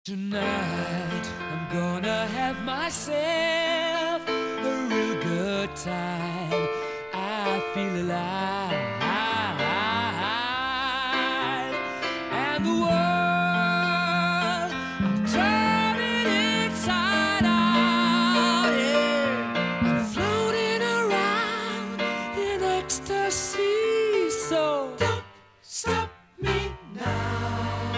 Tonight I'm gonna have myself a real good time. I feel alive, and the world I'm turning inside out. Yeah, I'm floating around in ecstasy. So don't stop me now.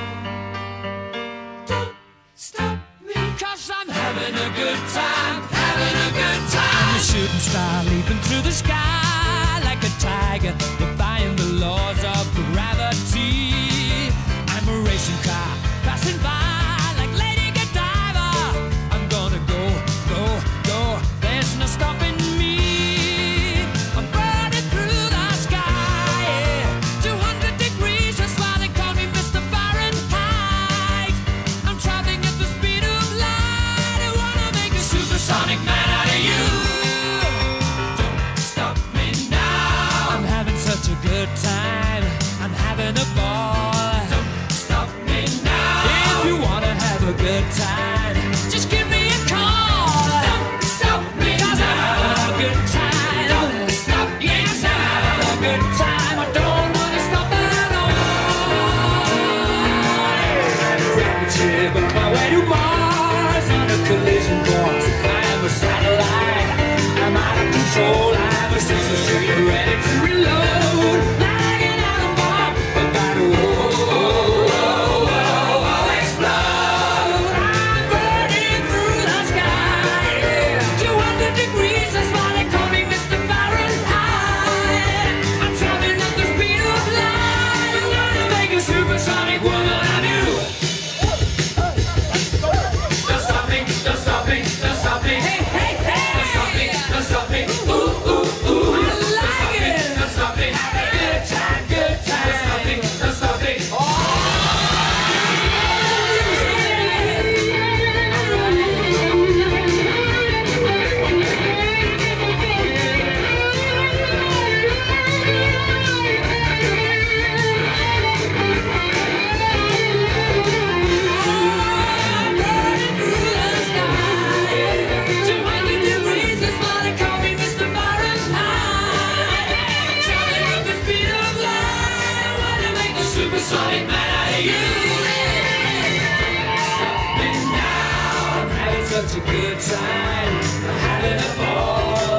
I'm having a good time, having a good time. I'm a shooting star leaping through the sky like a tiger, defying the laws of gravity. I'm a racing car passing by like Lady Godiva. I'm gonna go, go, go. There's no stopping me. I'm burning through the sky, yeah. 200 degrees, that's why they call me Mr. Fahrenheit. I'm traveling at the speed of supersonic man out of you. Don't stop me now. I'm having such a good time. I'm having a ball. Don't stop me now. If you wanna have a good time, just give me a call. Don't stop me now. I'm having a good time. Don't stop me now. Yes, I'm having a good time. I don't wanna stop at all. I'm a rocket ship on my way to Mars on a collision course. I'm a satellite, I'm out of control. I'm a sensor shooter ready to reload. Like an atom bomb, about to explode. I'm burning through the sky, yeah. 200 degrees, that's why they call me Mr. Fahrenheit. I'm traveling at the speed of light. I'm gonna make a supersonic woman of you. Don't stop me, don't stop me, don't stop me. Hey, hey, hey. Don't stop me, don't stop me. Ooh, ooh, ooh. I like it. Don't stop me, have a good time, good time. Don't stop me, don't stop me. Supersonic man out of you. Stop me now. I'm having such a good time. I'm having a ball.